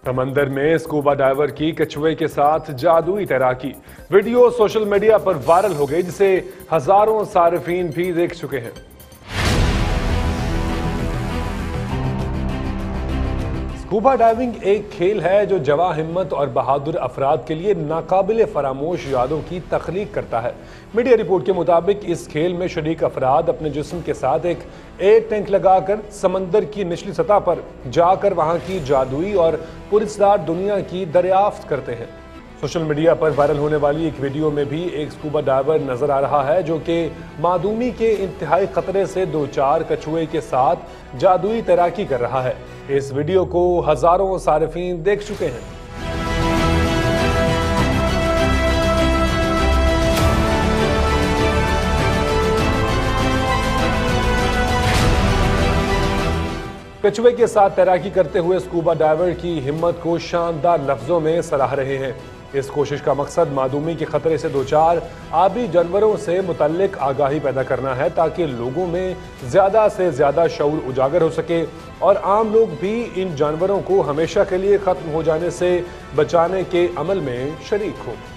समंदर में scuba diver की कछुए के साथ जादुई तैराकी वीडियो सोशल मीडिया पर वायरल हो गई, जिसे हजारों सारिफीन भी देख चुके हैं। स्कूबा डाइविंग एक खेल है जो जवां हिम्मत और बहादुर अफराद के लिए नाकाबिले फरामोश यादों की तख्लीक करता है। मीडिया रिपोर्ट के मुताबिक इस खेल में शरीक अफराद अपने जिस्म के साथ एक एयर टैंक लगाकर समंदर की निचली सतह पर जाकर वहां की जादुई और पुरस्कार दुनिया की दरियाफ्त करते हैं। सोशल मीडिया पर वायरल होने वाली एक वीडियो में भी एक स्कूबा डाइवर नजर आ रहा है जो कि मादूमी के इंतहाई खतरे से दो चार कछुए के साथ जादुई तैराकी कर रहा है। इस वीडियो को हजारों सारिफीन देख चुके हैं। कछुए के साथ तैराकी करते हुए स्कूबा डाइवर की हिम्मत को शानदार लफ्जों में सराह रहे हैं। इस कोशिश का मकसद मादूमी के खतरे से दो चार आबी जानवरों से मुतल्लिक आगाही पैदा करना है, ताकि लोगों में ज्यादा से ज्यादा शऊर उजागर हो सके और आम लोग भी इन जानवरों को हमेशा के लिए खत्म हो जाने से बचाने के अमल में शरीक हो।